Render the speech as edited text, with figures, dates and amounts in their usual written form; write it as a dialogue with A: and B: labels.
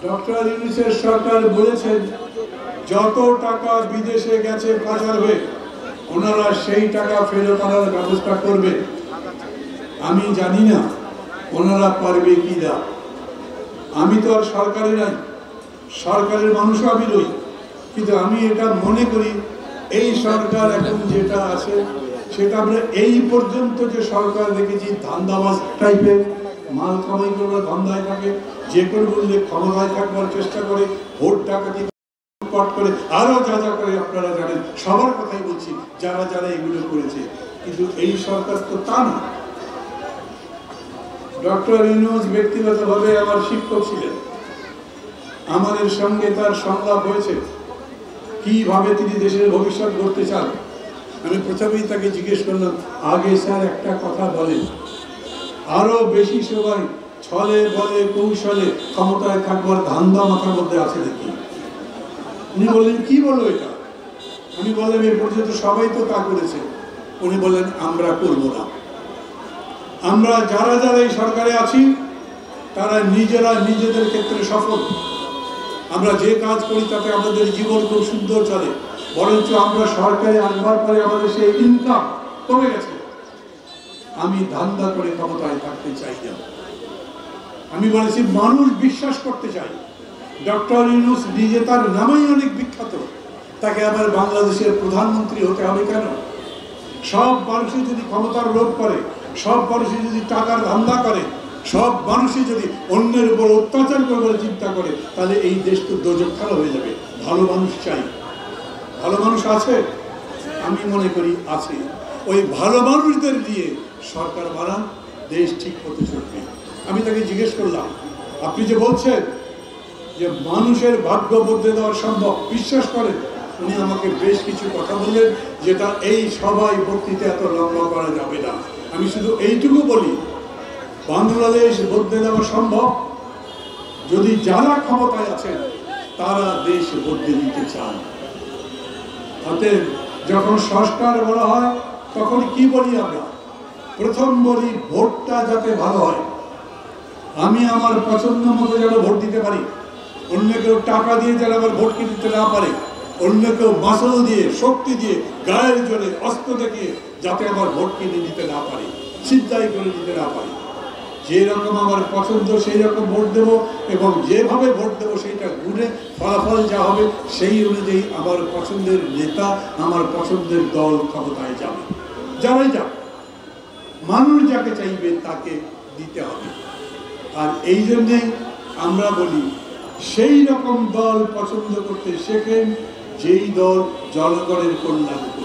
A: Doctor ইউনূসের সরকার বলেছেন যত টাকা বিদেশে গেছে পাচার হয়ে ওনারা সেই টাকা ফেরত আনার ব্যবস্থা করবে। আমি জানি না ওনারা পারবে কি না। আমি তো আর সরকারে নাই, সরকারের মানুষও আমি নই, কিন্তু আমি এটা মনে করি এই সরকার এখন যেটা আছে সেটা আমরা এই পর্যন্ত যে সরকার দেখেছি ধান্দাবাজ টাইপের, মাল কামাই করবার ধান্দায় থাকে, যে কোনো মূল্যে ক্ষমতায় থাকবার চেষ্টা করে, ভোট ডাকাতি করে, আরো যা যা করে আপনারা জানেন, সবার কথাই বলছি যারা যারা এগুলো করেছে। কিন্তু এই সরকার তো তা না। ডক্টর ইউনূস ব্যক্তিগতভাবে আমার শিক্ষক ছিলেন, আমাদের সঙ্গে তার সংলাপ হয়েছে কিভাবে তিনি দেশের ভবিষ্যৎ গড়তে চান। আমি প্রথমেই তাকে জিজ্ঞেস করলাম, আগে স্যার একটা কথা বলেন, আরো বেশি সময় ছলে বলে কৌশলে ক্ষমতায় থাকবার ধান্দা মাথার মধ্যে আছে নাকি? উনি বললেন কি বলবো এটা? আমি বললাম এ পর্যন্ত সবাই তো তা করেছে। উনি বললেন আমরা করবো না। আমরা যারা যারা এই সরকারে আছি তারা নিজেরা নিজেদের ক্ষেত্রে সফল। আমরা যে কাজ করি তাতে আমাদের জীবন খুব সুন্দর চলে, বরঞ্চ আমরা সরকারে আসবার পরে আমাদের সেই ইনকাম কমে গেছে। আমি ধান্দা করে ক্ষমতায় থাকতে চাই না। আমি বলেছি মানুষ বিশ্বাস করতে চাই। ডক্টর ইউনূস নিজে তার নামেই অনেক বিখ্যাত, তাকে আবার বাংলাদেশের প্রধানমন্ত্রী হতে হবে কেন? সব মানুষই যদি ক্ষমতার লোভ করে, সব মানুষই যদি টাকার ধান্দা করে, সব মানুষই যদি অন্যের উপর অত্যাচার করবার চিন্তা করে, তাহলে এই দেশ তো দোজকখানা হয়ে যাবে। ভালো মানুষ চাই। ভালো মানুষ আছে? আমি মনে করি আছে। ওই ভালো মানুষদের দিয়ে সরকার বানান, দেশ ঠিক হতে চলবে। আমি তাকে জিজ্ঞেস করলাম, আপনি যে বলছেন যে মানুষের ভাগ্য বদলে দেওয়া সম্ভব, বিশ্বাস করেন? উনি আমাকে বেশ কিছু কথা বললেন যেটা এই সবাই বক্তৃতা এত লম্বা করা যাবে না। আমি শুধু এইটুকু বলি, বাংলাদেশ বদলে দেওয়া সম্ভব যদি যারা ক্ষমতায় আছেন তারা দেশ বদলে দিতে চান। অতএব যখন সংস্কার বলা হয় তখন কি বলি আমরা? প্রথম বলি ভোটটা যাতে ভালো হয়। আমি আমার পছন্দ মতো যেন ভোট দিতে পারি, অন্য কেউ টাকা দিয়ে যেন আমার ভোট কিনে দিতে না পারে, অন্য কেউ মাসল দিয়ে, শক্তি দিয়ে, গায়ের জোরে, অস্ত্র দেখিয়ে যাতে আমার ভোট কিনে দিতে না পারে, চিন্তাই করে দিতে না পারে। যেরকম আমার পছন্দ সেই রকম ভোট দেব, এবং যেভাবে ভোট দেবো সেইটা গুণে ফলাফল যা হবে সেই অনুযায়ী আমার পছন্দের নেতা, আমার পছন্দের দল ক্ষমতায় যাবে। যারাই যাক, মানুষ যাকে চাইবে তাকে দিতে হবে। আর এই জন্যেই আমরা বলি সেই রকম দল পছন্দ করতে শেখেন যেই দল জনগণের কল্যাণ